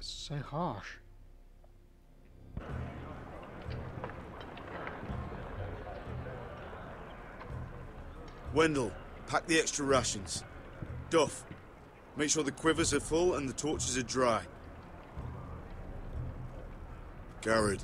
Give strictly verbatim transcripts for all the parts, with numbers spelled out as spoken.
That's so harsh. Wendell, pack the extra rations. Duff, make sure the quivers are full and the torches are dry. Garrett.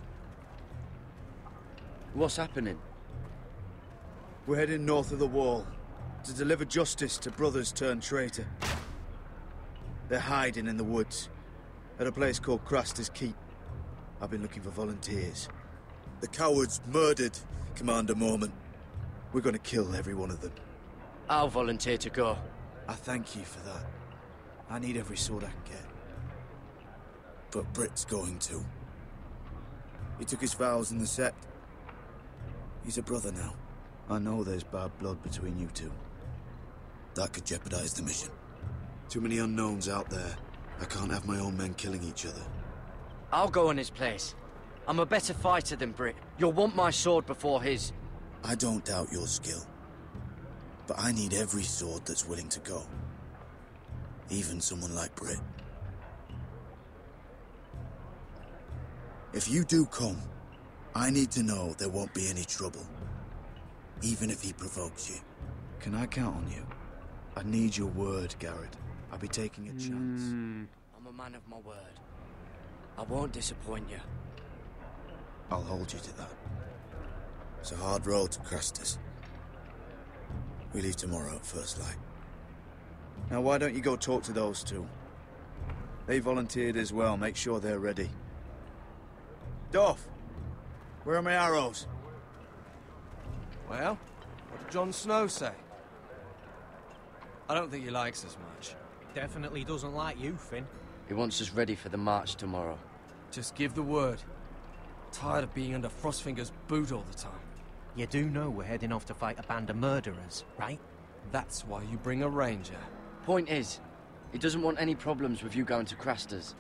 What's happening? We're heading north of the wall to deliver justice to brothers turned traitor. They're hiding in the woods at a place called Craster's Keep. I've been looking for volunteers. The cowards murdered Commander Mormon. We're gonna kill every one of them. I'll volunteer to go. I thank you for that. I need every sword I can get. But Britt's going to. He took his vows in the Sept. He's a brother now. I know there's bad blood between you two. That could jeopardize the mission. Too many unknowns out there. I can't have my own men killing each other. I'll go in his place. I'm a better fighter than Britt. You'll want my sword before his. I don't doubt your skill. But I need every sword that's willing to go. Even someone like Britt. If you do come, I need to know there won't be any trouble. Even if he provokes you. Can I count on you? I need your word, Garrett. I'll be taking a chance. Mm. I'm a man of my word. I won't disappoint you. I'll hold you to that. It's a hard road to Craster's. We leave tomorrow at first light. Now why don't you go talk to those two? They volunteered as well. Make sure they're ready. Duff! Where are my arrows? Well, what did Jon Snow say? I don't think he likes us much. Definitely doesn't like you, Finn. He wants us ready for the march tomorrow. Just give the word. Tired of being under Frostfinger's boot all the time. You do know we're heading off to fight a band of murderers, right? That's why you bring a ranger. Point is, he doesn't want any problems with you going to Craster's.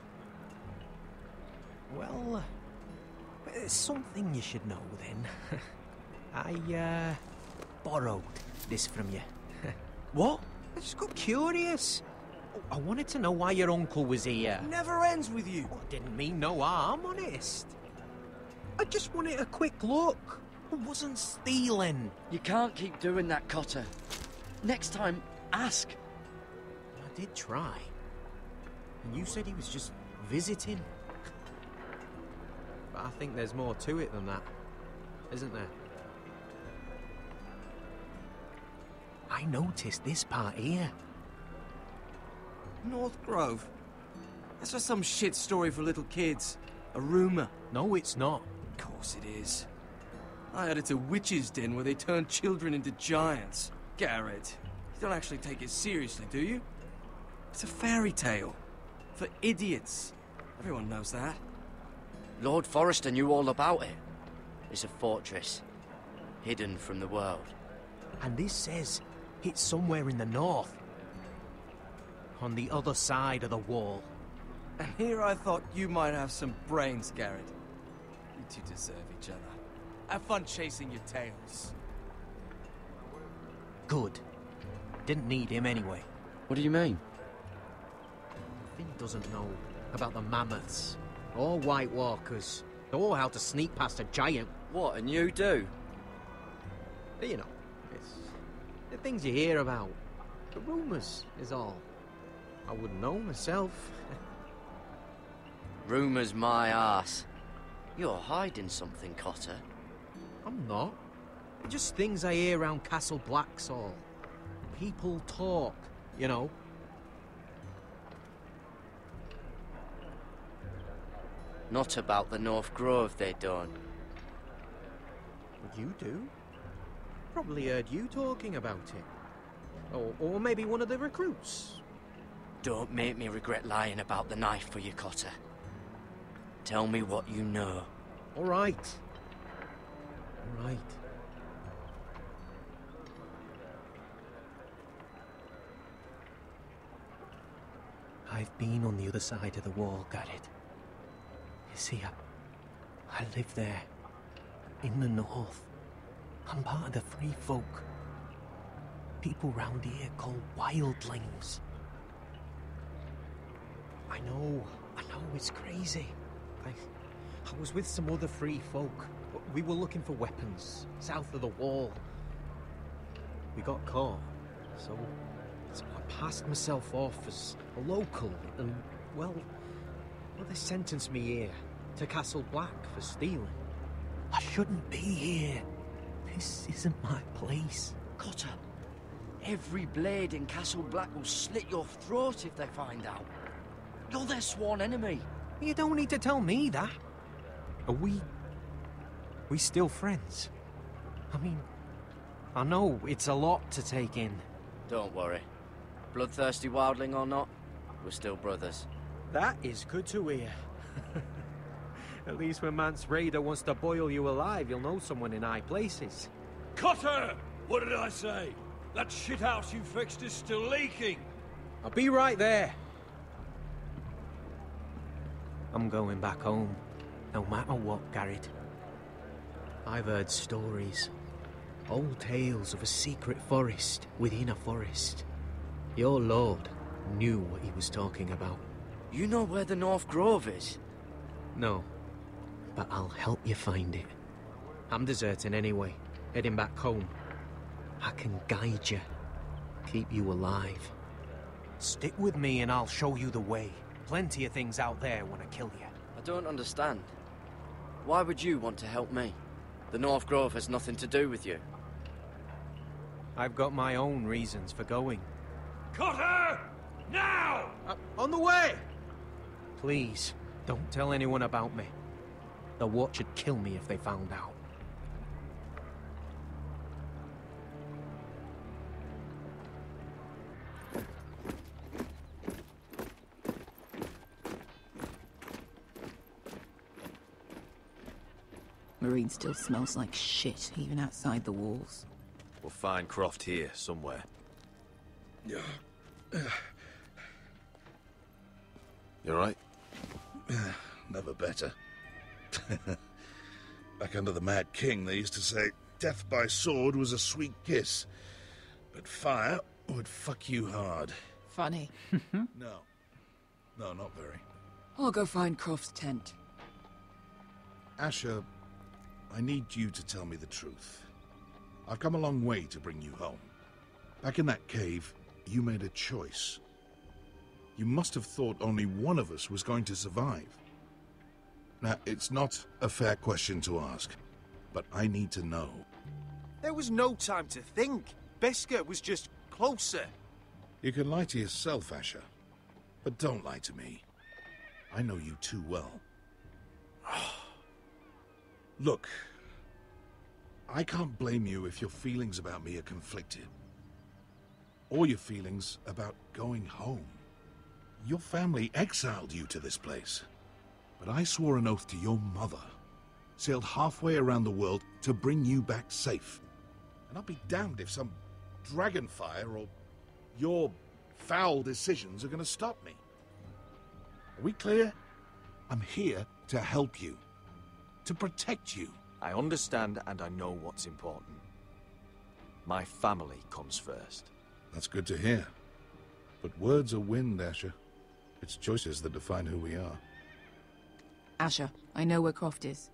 Well, there's something you should know then. I, uh, borrowed this from you. What? I just got curious. I wanted to know why your uncle was here. Never ends with you. I didn't mean no harm, honest. I just wanted a quick look. I wasn't stealing. You can't keep doing that, Cotter. Next time, ask. I did try. And you said he was just visiting. But I think there's more to it than that, isn't there? I noticed this part here. North Grove? That's just some shit story for little kids. A rumor. No, it's not. Of course it is. I heard it's a witch's den where they turn children into giants. Garrett, you don't actually take it seriously, do you? It's a fairy tale. For idiots. Everyone knows that. Lord Forrester knew all about it. It's a fortress, hidden from the world. And this says it's somewhere in the north. On the other side of the wall. And here I thought you might have some brains, Garrett. You two deserve each other. Have fun chasing your tails. Good. Didn't need him anyway. What do you mean? Finn doesn't know about the mammoths, or White Walkers, or how to sneak past a giant. What, and you do? You know, it's the things you hear about. The rumours is all. I wouldn't know myself. Rumours my arse. You're hiding something, Cotter. I'm not. Just things I hear around Castle Blacksall. People talk, you know. Not about the North Grove, they don't. But you do. Probably heard you talking about it. Or, or maybe one of the recruits. Don't make me regret lying about the knife for you, Cotter. Tell me what you know. All right. All right. I've been on the other side of the wall, Garrett. You see, I, I live there, in the north. I'm part of the free folk. People round here called wildlings. I know, I know it's crazy. I, I was with some other free folk. We were looking for weapons south of the wall. We got caught, so, so I passed myself off as a local, and, well, well, they sentenced me here to Castle Black for stealing. I shouldn't be here. This isn't my place. Cotter, every blade in Castle Black will slit your throat if they find out. You're their sworn enemy. You don't need to tell me that. Are we... we still friends? I mean, I know it's a lot to take in. Don't worry. Bloodthirsty wildling or not, we're still brothers. That is good to hear. At least when Mance Rayder wants to boil you alive, you'll know someone in high places. Cotter! What did I say? That shithouse you fixed is still leaking! I'll be right there. I'm going back home, no matter what, Garrett. I've heard stories. Old tales of a secret forest within a forest. Your lord knew what he was talking about. You know where the North Grove is? No, but I'll help you find it. I'm deserting anyway, heading back home. I can guide you, keep you alive. Stick with me and I'll show you the way. Plenty of things out there want to kill you. I don't understand. Why would you want to help me? The North Grove has nothing to do with you. I've got my own reasons for going. Cotter! Now! Uh, on the way! Please, don't tell anyone about me. The Watch would kill me if they found out. Marine still smells like shit, even outside the walls. We'll find Croft here, somewhere. Yeah. You alright? Never better. Back under the Mad King, they used to say death by sword was a sweet kiss, but fire would fuck you hard. Funny. No. No, not very. I'll go find Croft's tent. Asher, I need you to tell me the truth. I've come a long way to bring you home. Back in that cave, you made a choice. You must have thought only one of us was going to survive. Now, it's not a fair question to ask, but I need to know. There was no time to think. Beskar was just closer. You can lie to yourself, Asher, but don't lie to me. I know you too well. Look, I can't blame you if your feelings about me are conflicted. Or your feelings about going home. Your family exiled you to this place. But I swore an oath to your mother. Sailed halfway around the world to bring you back safe. And I'll be damned if some dragonfire or your foul decisions are going to stop me. Are we clear? I'm here to help you. To protect you. I understand and I know what's important. My family comes first. That's good to hear. But words are wind, Asher. It's choices that define who we are. Asher, I know where Croft is.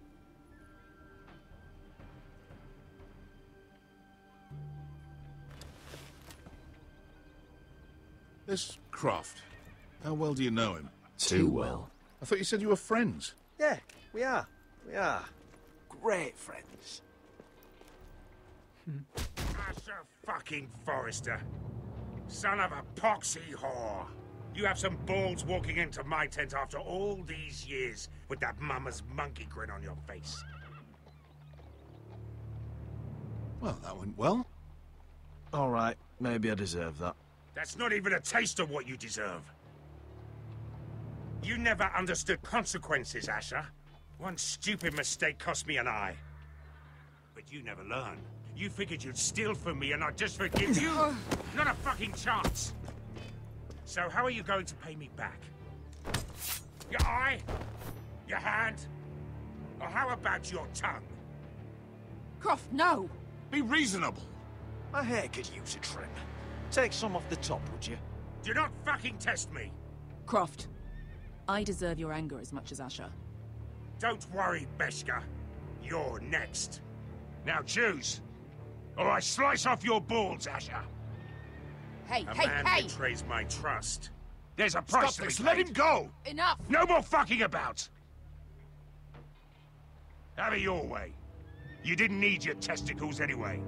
This Croft, how well do you know him? Too well. I thought you said you were friends. Yeah, we are. We are. Great friends. Asher fucking Forrester. Son of a poxy whore. You have some balls walking into my tent after all these years with that mama's monkey grin on your face. Well, that went well. Alright, maybe I deserve that. That's not even a taste of what you deserve. You never understood consequences, Asher. One stupid mistake cost me an eye. But you never learned. You figured you'd steal from me and I'd just forgive you? Not a fucking chance. So how are you going to pay me back? Your eye? Your hand? Or how about your tongue? Croft, no! Be reasonable. My hair could use a trim. Take some off the top, would you? Do not fucking test me. Croft, I deserve your anger as much as Asher. Don't worry, Beskha. You're next. Now choose, or I slice off your balls, Asher. Hey, A hey, man hey! betrays my trust. There's a price Stop to this! be Let paid. him go! Enough! No more fucking about! Have it your way. You didn't need your testicles anyway.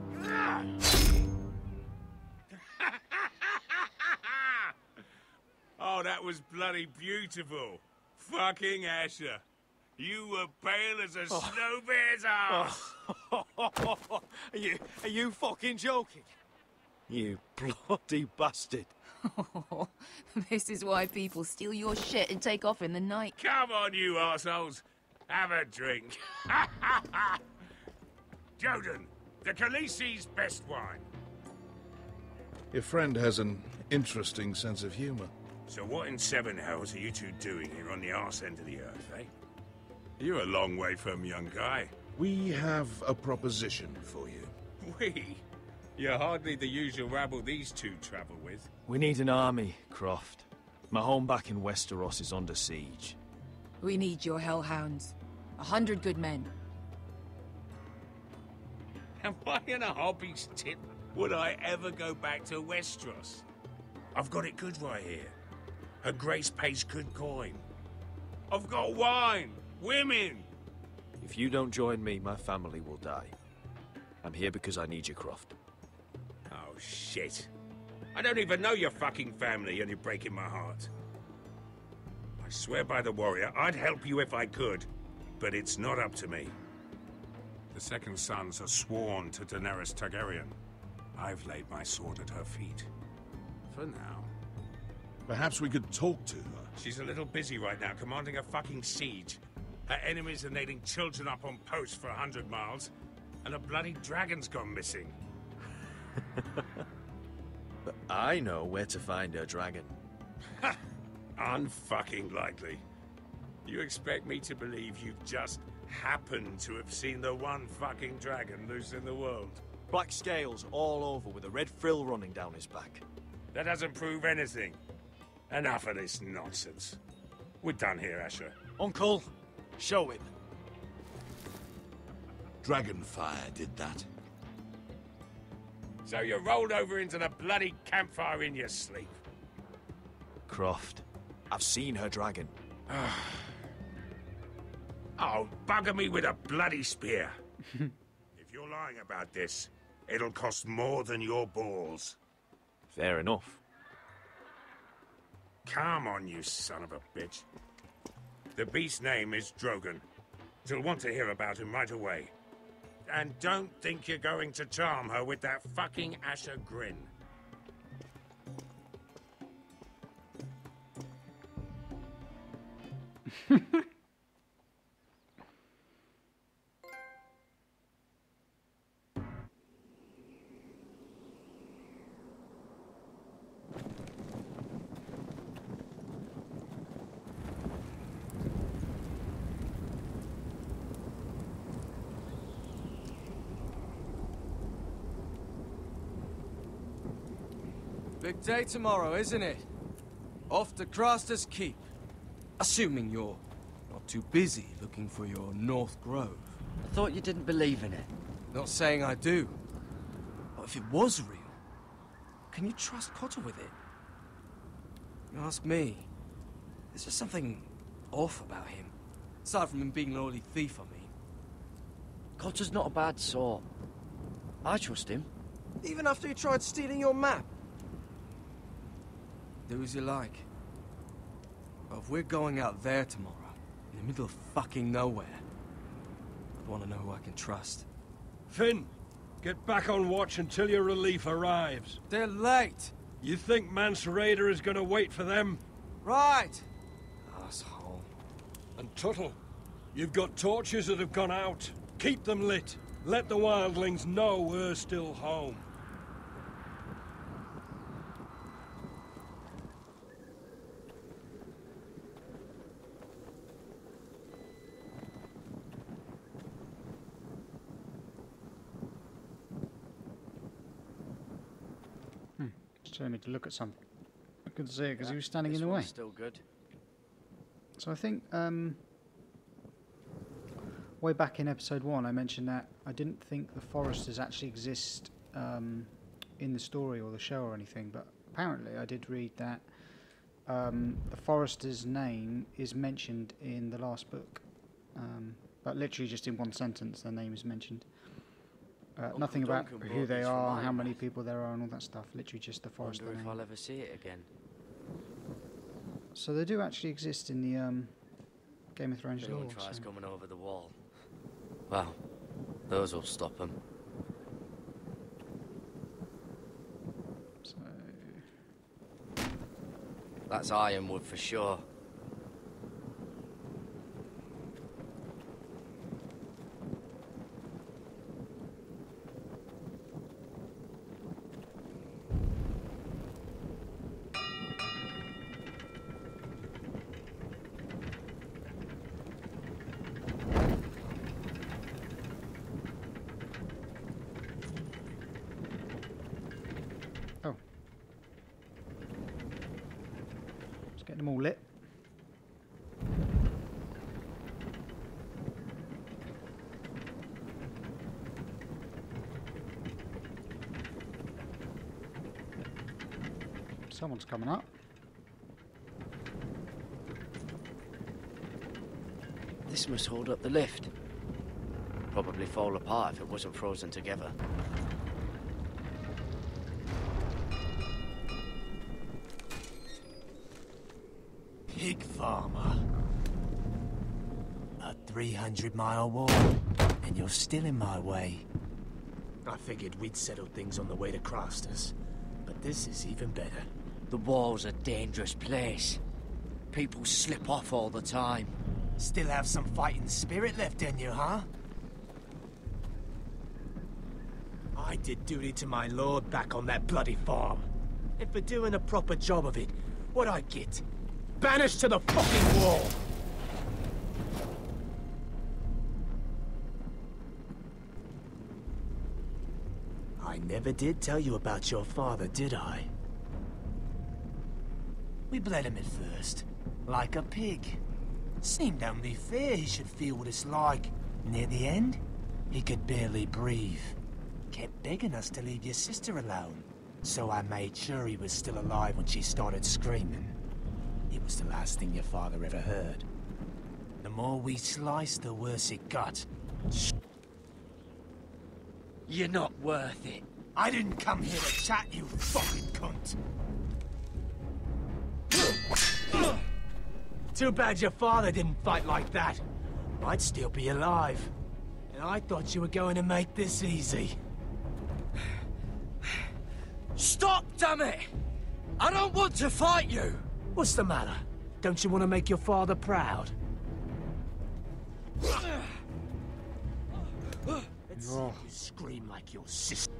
Oh, that was bloody beautiful. Fucking Asher. You were pale as a Oh. snow bear's ass. are you are you fucking joking? You bloody bastard. This is why people steal your shit and take off in the night. Come on, you arseholes. Have a drink. Joden, the Khaleesi's best wine. Your friend has an interesting sense of humor. So what in seven hells are you two doing here on the arse end of the earth, eh? You're a long way from, young guy. We have a proposition for you. We? You're hardly the usual rabble these two travel with. We need an army, Croft. My home back in Westeros is under siege. We need your hellhounds. A hundred good men. Am I in a hobby's tip? Would I ever go back to Westeros? I've got it good right here. Her Grace pays good coin. I've got wine, women. If you don't join me, my family will die. I'm here because I need you, Croft. Oh, shit. I don't even know your fucking family and you're breaking my heart. I swear by the warrior, I'd help you if I could, but it's not up to me. The Second Sons are sworn to Daenerys Targaryen. I've laid my sword at her feet. For now. Perhaps we could talk to her. She's a little busy right now, commanding a fucking siege. Her enemies are nailing children up on posts for a hundred miles, and a bloody dragon's gone missing. But I know where to find her dragon. Ha! Unfucking likely. You expect me to believe you've just happened to have seen the one fucking dragon loose in the world? Black scales all over with a red frill running down his back. That doesn't prove anything. Enough of this nonsense. We're done here, Asher. Uncle, show him. Dragonfire did that. So you rolled over into the bloody campfire in your sleep. Croft, I've seen her dragon. Oh, bugger me with a bloody spear. If you're lying about this, it'll cost more than your balls. Fair enough. Come on, you son of a bitch. The beast's name is Drogon. She'll want to hear about him right away. And don't think you're going to charm her with that fucking Asher grin. Big day tomorrow, isn't it? Off to Craster's Keep. Assuming you're not too busy looking for your North Grove. I thought you didn't believe in it. Not saying I do. But if it was real, can you trust Cotter with it? You ask me, there's just something off about him. Aside from him being an oily thief, I mean. Cotter's not a bad sort. I trust him. Even after he tried stealing your map? Do as you like. But if we're going out there tomorrow, in the middle of fucking nowhere, I'd want to know who I can trust. Finn, get back on watch until your relief arrives. They're late! You think Mance Rayder is gonna wait for them? Right! Asshole. And Tuttle, you've got torches that have gone out. Keep them lit. Let the wildlings know we're still home. Just telling me to look at something. I couldn't see it because he was standing This in the way. one's still good. So I think um, way back in episode one, I mentioned that I didn't think the Foresters actually exist um, in the story or the show or anything, but apparently I did read that um, the Forester's name is mentioned in the last book, um, but literally just in one sentence their name is mentioned. Uh, Uncle nothing about Duncan who brought they these are, from how many Ironrath. people there are and all that stuff, literally just the Forester Wonder if name. I'll ever see it again. So they do actually exist in the um, Game of Thrones If anyone lore. tries so- coming over the wall, well, those will stop them. So, That's Ironwood for sure. oh. Just getting them all lit. Someone's coming up. This must hold up the lift. Probably fall apart if it wasn't frozen together. Pig farmer. A three hundred mile walk, and you're still in my way. I figured we'd settle things on the way to Crosters, but this is even better. The wall's a dangerous place. People slip off all the time. Still have some fighting spirit left in you, huh? I did duty to my lord back on that bloody farm. And for doing a proper job of it, what'd I get? Banished to the fucking wall! I never did tell you about your father, did I? We bled him at first, like a pig. Seemed only fair he should feel what it's like. Near the end, he could barely breathe. Kept begging us to leave your sister alone. So I made sure he was still alive when she started screaming. It was the last thing your father ever heard. The more we sliced, the worse it got. You're not worth it. I didn't come here to chat, you fucking cunt. Too bad your father didn't fight like that. I'd still be alive. And I thought you were going to make this easy. Stop, damn it! I don't want to fight you! What's the matter? Don't you want to make your father proud? Let's see you scream like your sister.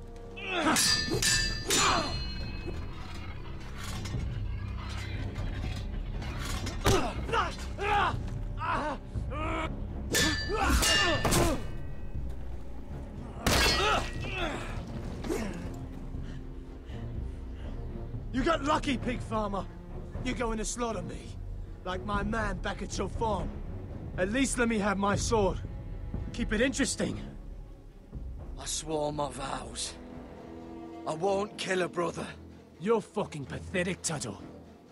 You got lucky, pig farmer. You're going to slaughter me, like my man back at your farm. At least let me have my sword. Keep it interesting. I swore my vows. I won't kill a brother. You're fucking pathetic, Tuttle.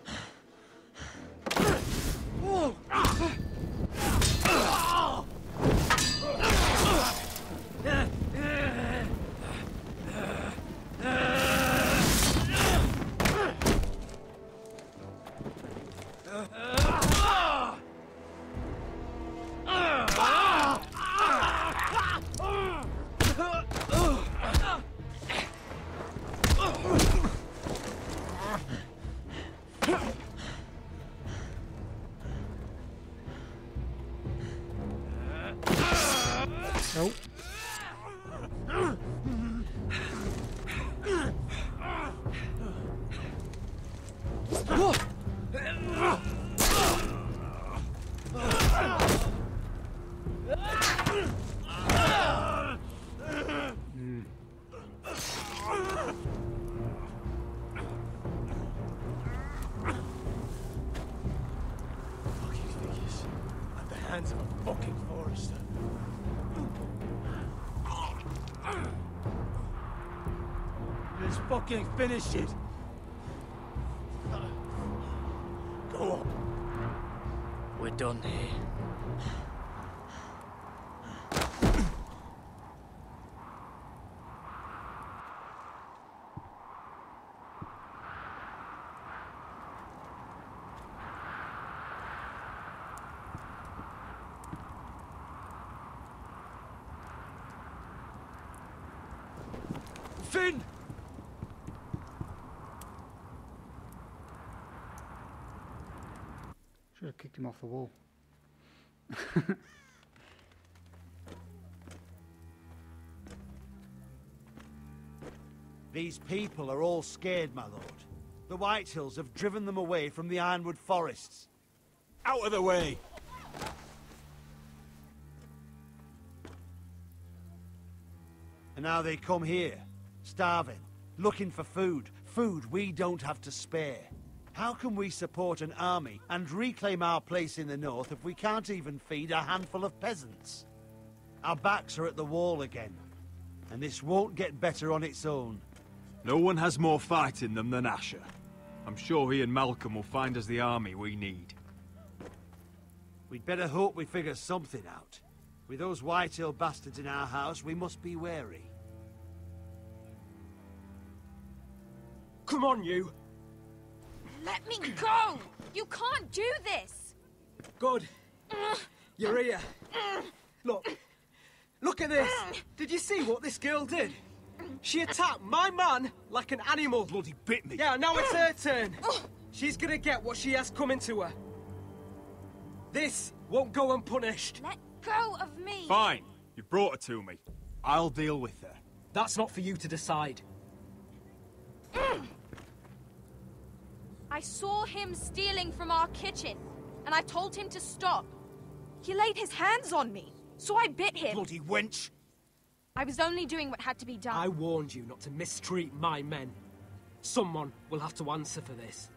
Nope. hands of a fucking Forrester. Let's fucking finish it. Go on. We're done here. Finn! Should have kicked him off the wall. These people are all scared, my lord. The Whitehills have driven them away from the Ironwood forests. Out of the way! And now they come here, starving, looking for food. Food we don't have to spare. How can we support an army and reclaim our place in the north if we can't even feed a handful of peasants? Our backs are at the wall again, and this won't get better on its own. No one has more fight in them than Asher. I'm sure he and Malcolm will find us the army we need. We'd better hope we figure something out. With those Whitehill bastards in our house, we must be wary. Come on, you! Let me go! You can't do this! Good. You're here. Look. Look at this! Did you see what this girl did? She attacked my man like an animal. Bloody bit me. Yeah, now it's her turn. She's gonna get what she has coming to her. This won't go unpunished. Let go of me! Fine. You brought her to me. I'll deal with her. That's not for you to decide. I saw him stealing from our kitchen, and I told him to stop. He laid his hands on me, so I bit him. Bloody wench! I was only doing what had to be done. I warned you not to mistreat my men. Someone will have to answer for this.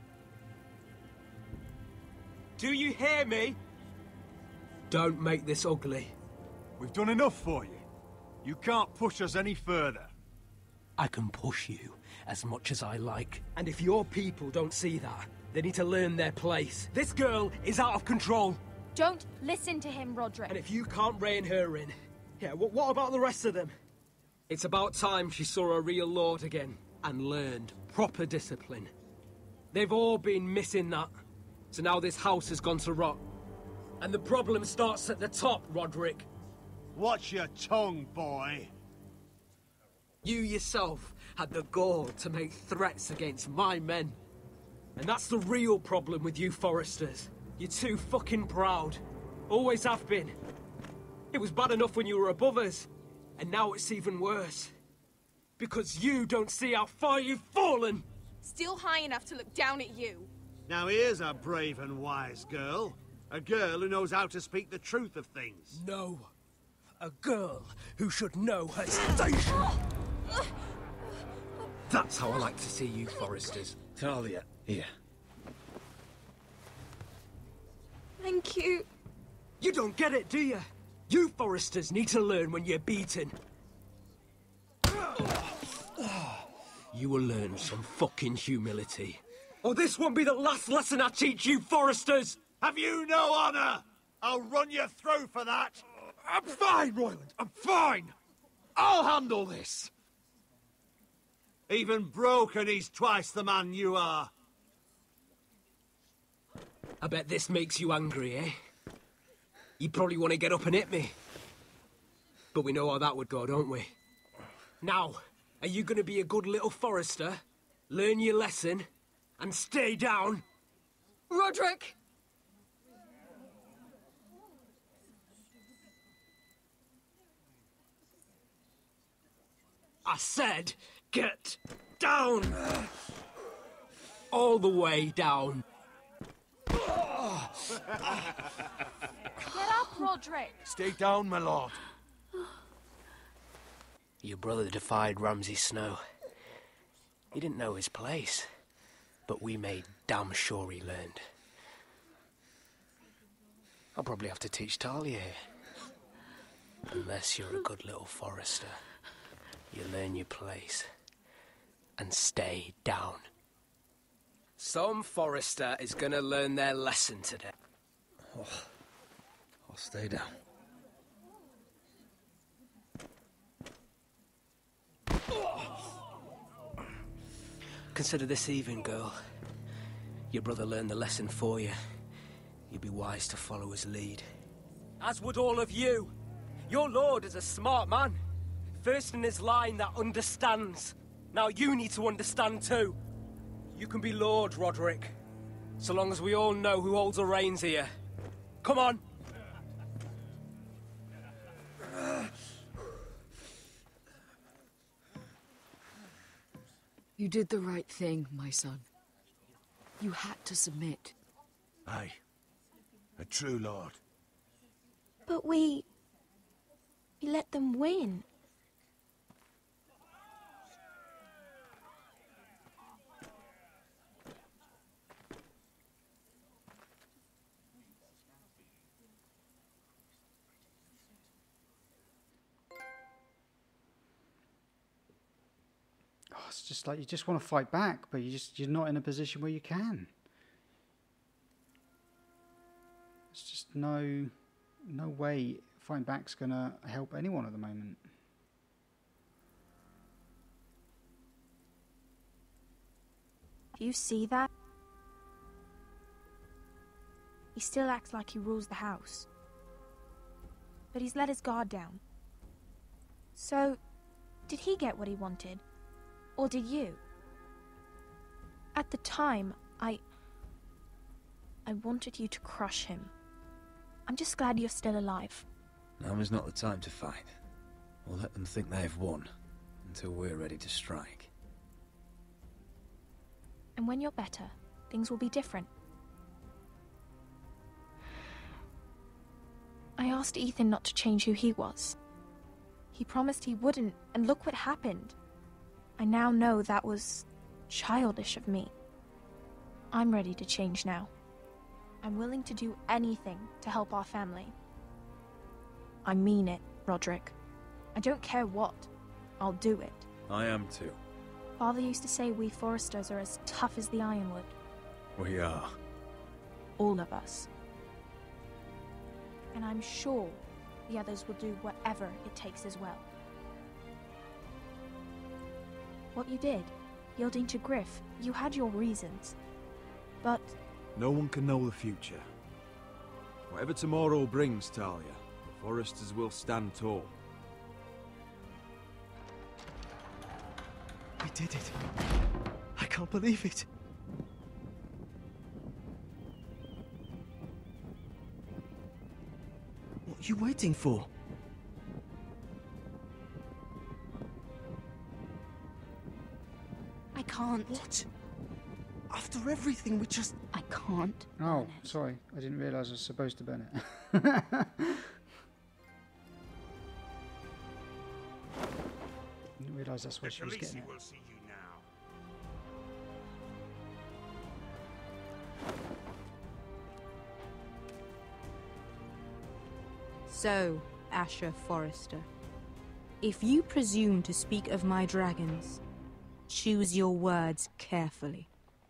Do you hear me? Don't make this ugly. We've done enough for you. You can't push us any further. I can push you as much as I like. And if your people don't see that, they need to learn their place. This girl is out of control. Don't listen to him, Roderick. And if you can't rein her in, yeah, what, what about the rest of them? It's about time she saw a real lord again and learned proper discipline. They've all been missing that. So now this house has gone to rot. And the problem starts at the top, Roderick. Watch your tongue, boy. You yourself had the gall to make threats against my men. And that's the real problem with you Forresters. You're too fucking proud. Always have been. It was bad enough when you were above us. And now it's even worse. Because you don't see how far you've fallen. Still high enough to look down at you. Now here's a brave and wise girl. A girl who knows how to speak the truth of things. No. A girl who should know her station. That's how I like to see you, Forresters. Talia, here. Thank you. You don't get it, do you? You Forresters need to learn when you're beaten. You will learn some fucking humility. Or this won't be the last lesson I teach you, Forresters! Have you no honor? I'll run your throat for that! I'm fine, Royland. I'm fine. I'll handle this. Even broken, he's twice the man you are. I bet this makes you angry, eh? You probably want to get up and hit me. But we know how that would go, don't we? Now, are you going to be a good little Forrester, learn your lesson, and stay down? Roderick! I said, get down! All the way down. Get up, Roderick! Stay down, my lord. Your brother defied Ramsay Snow. He didn't know his place, but we made damn sure he learned. I'll probably have to teach Talia here. Unless you're a good little Forrester. You learn your place. And stay down. Some Forrester is gonna learn their lesson today. Oh, I'll stay down. Consider this even, girl. Your brother learned the lesson for you. You'd be wise to follow his lead. As would all of you. Your lord is a smart man. First in his line that understands. Now you need to understand too. You can be Lord, Roderick. So long as we all know who holds the reins here. Come on! You did the right thing, my son. You had to submit. Aye. A true lord. But we... we let them win. Oh, it's just like you just want to fight back, but you just you're not in a position where you can. There's just no no way fighting back's gonna help anyone at the moment. Do you see that? He still acts like he rules the house. But he's let his guard down. So, did he get what he wanted? Or did you? At the time, I... I wanted you to crush him. I'm just glad you're still alive. Now is not the time to fight. We'll let them think they've won, until we're ready to strike. And when you're better, things will be different. I asked Ethan not to change who he was. He promised he wouldn't, and look what happened. I now know that was childish of me. I'm ready to change now. I'm willing to do anything to help our family. I mean it, Roderick. I don't care what. I'll do it. I am too. Father used to say we Forresters are as tough as the ironwood. We are. All of us. And I'm sure the others will do whatever it takes as well. What you did, yielding to Griff, you had your reasons. But... no one can know the future. Whatever tomorrow brings, Talia, the Forresters will stand tall. We did it. I can't believe it. What are you waiting for? I can't. What? After everything we just... I can't. Oh, sorry. I didn't realise I was supposed to burn it. Didn't realise that's what she was getting at. Will see you now. So, Asher Forrester, if you presume to speak of my dragons, choose your words carefully.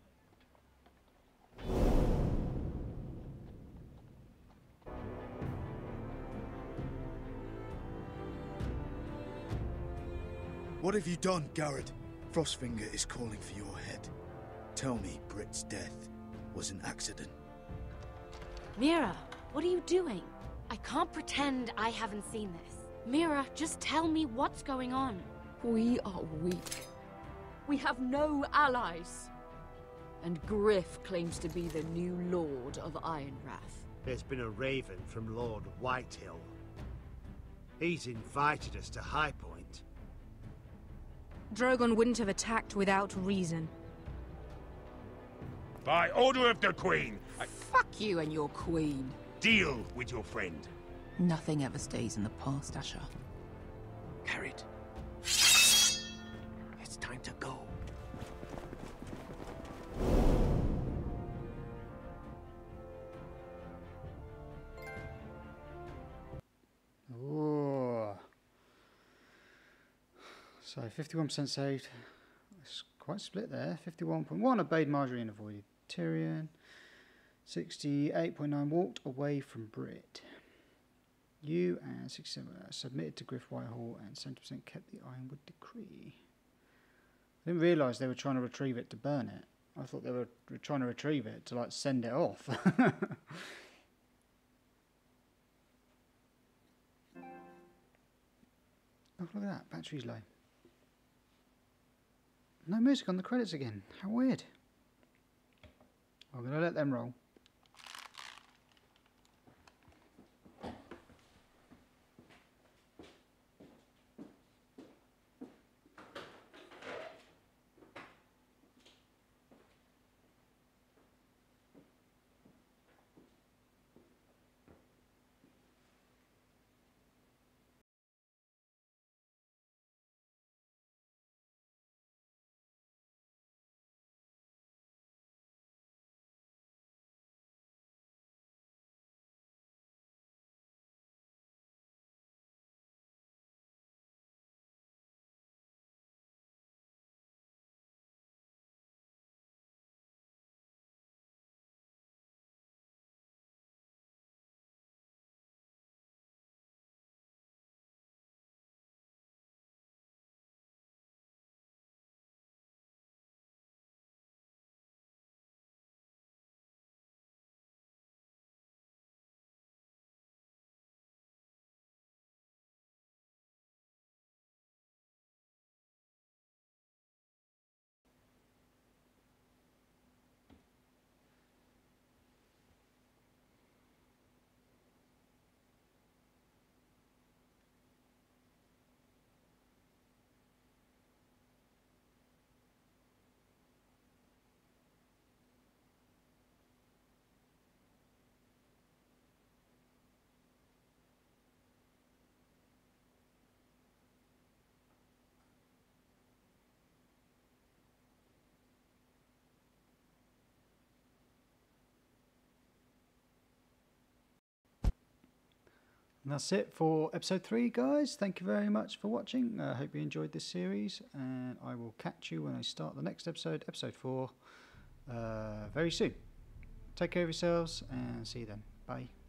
What have you done, Garrett? Frostfinger is calling for your head. Tell me Britt's death was an accident. Mira, what are you doing? I can't pretend I haven't seen this. Mira, just tell me what's going on. We are weak. We have no allies. And Griff claims to be the new Lord of Ironrath. There's been a raven from Lord Whitehill. He's invited us to High Point. Drogon wouldn't have attacked without reason. By order of the Queen, I Fuck you and your queen. deal with your friend. Nothing ever stays in the past, Asher. Garrett. It's time to go. So fifty-one percent saved. It's quite split there. fifty-one point one obeyed Marjorie and avoided Tyrion. sixty-eight point nine walked away from Brit. You and sixty-seven uh, submitted to Griff Whitehall, and seventy percent kept the Ironwood Decree. I didn't realise they were trying to retrieve it to burn it. I thought they were trying to retrieve it to like send it off. Oh, look at that, battery's low. No music on the credits again. How weird. I'm going to let them roll. And that's it for episode three, guys. Thank you very much for watching. I uh, hope you enjoyed this series, and I will catch you when I start the next episode, episode four, uh, very soon. Take care of yourselves, and see you then. Bye.